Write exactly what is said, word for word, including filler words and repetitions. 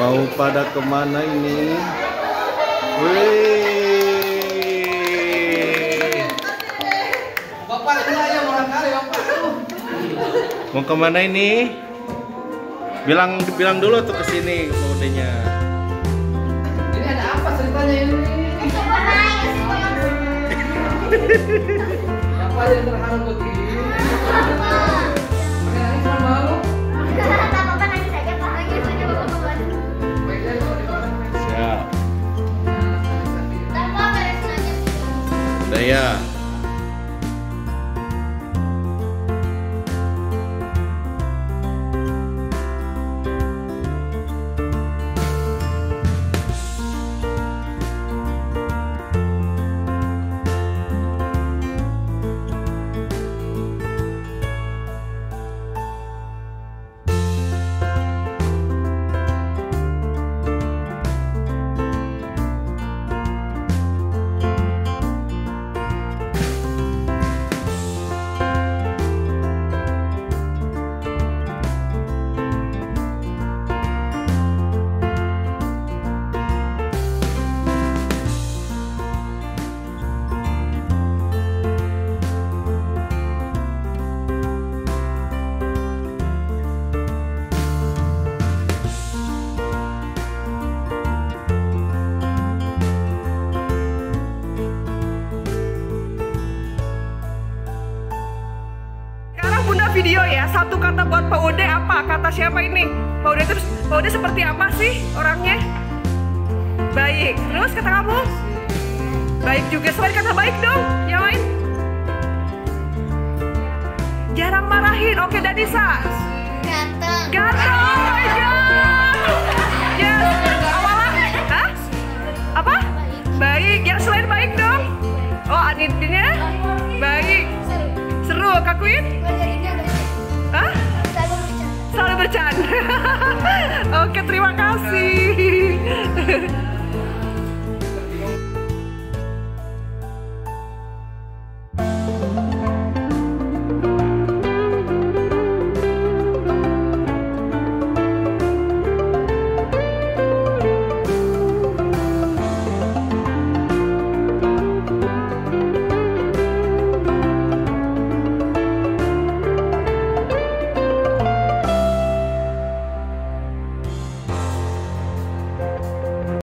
Mau pada kemana ini? Wih. Bapak kenanya orang kali bapak. Mau kemana ini? Bilang bilang dulu tuh ke sini modenya. Ini ada apa ceritanya ini? Bapak yang terharu begini. Pakai nangis malu. Siap. Daya. Video ya, satu kata buat Pak Ude apa? Kata siapa ini? Pak Ude terus, Pak Ude seperti apa sih orangnya? Baik. Terus kata kamu? Baik juga. Selain kata baik dong, yang lain? Jarang marahin. Oke, Danisa. Ganteng. Ganteng. Oh my God. Yes. Awalnya? Hah? Apa? Baik. Yang selain baik dong? Oh, Anindinnya? Baik. Seru, Kak Queen? Hah? Selalu bercanda. Oke, terima kasih.